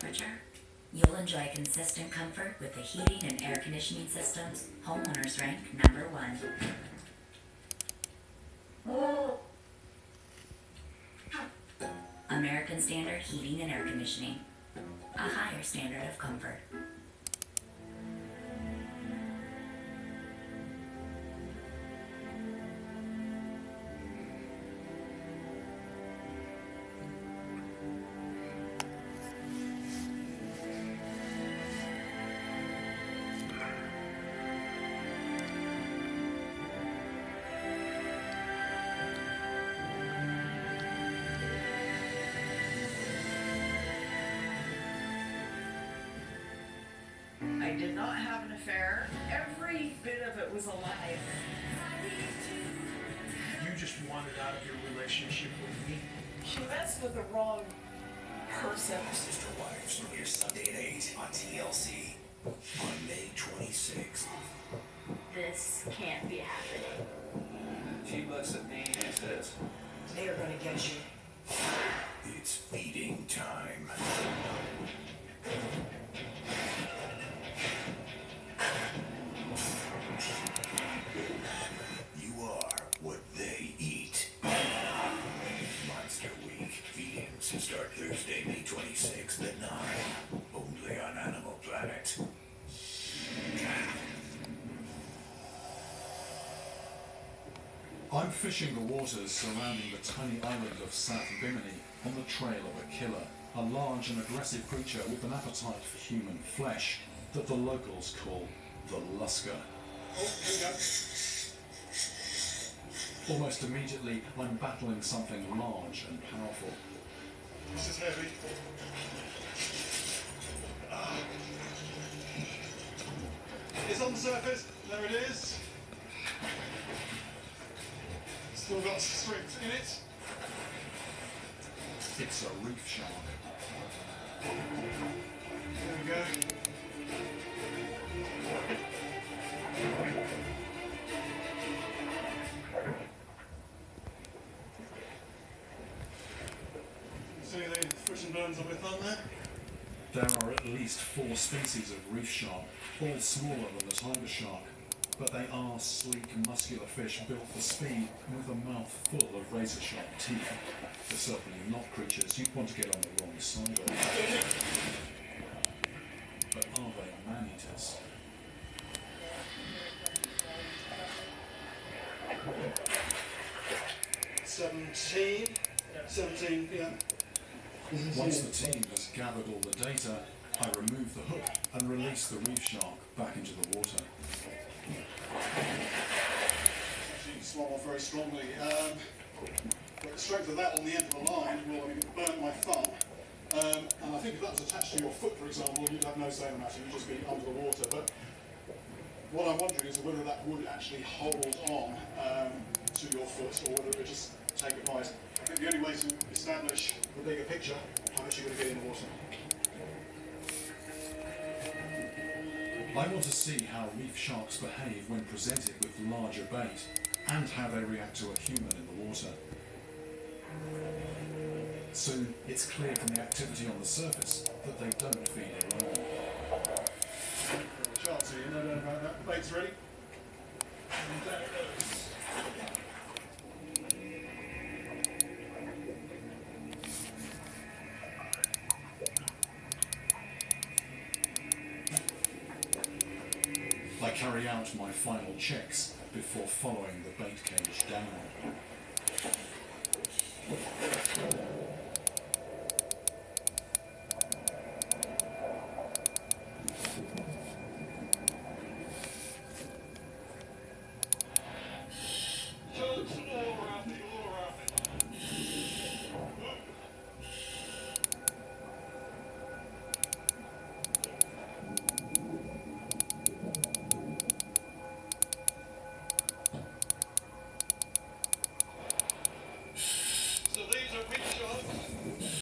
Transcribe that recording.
temperature. You'll enjoy consistent comfort with the heating and air conditioning systems. Homeowners rank #1. American Standard Heating and Air Conditioning. A higher standard of comfort. I did not have an affair. Every bit of it was a lie. You just wanted out of your relationship with me. She messed with the wrong person. Sister Wives premieres Sunday at 8 on TLC on May 26th. This can't be happening. She looks at me and says, They are gonna get you. it's feeding time. You are what they eat. Monster Week feedings start Thursday, May 26th at 9. Only on Animal Planet. I'm fishing the waters surrounding the tiny island of South Bimini on the trail of a killer, a large and aggressive creature with an appetite for human flesh that the locals call the Lusker. Oh, here we go. Almost immediately, I'm battling something large and powerful. This is heavy. It's on the surface. There it is. Still got strength in it. It's a reef shark. There we go. See the fish and burns on my thumb there? There are at least 4 species of reef shark, all smaller than the tiger shark, but they are sleek, muscular fish built for speed and with a mouth full of razor-sharp teeth. They're certainly not creatures you'd want to get on the wrong side of. But are they man-eaters? Seventeen, yeah. Once the team has gathered all the data, I remove the hook and release the reef shark back into the water. She swam off very strongly. But the strength of that on the end of the line will burn my thumb. And I think if that was attached to your foot, for example, you'd have no say in the matter, you'd just be under the water. But what I'm wondering is whether that would actually hold on to your foot, or whether it would just take a bite. I think the only way to establish the bigger picture, how much you're going to get in the water. I want to see how reef sharks behave when presented with larger bait, and how they react to a human in the water. Soon, it's clear from the activity on the surface that they don't feed alone. Sharks here, no doubt about that. The bait's ready. And there it goes. I carry out my final checks before following the bait cage down.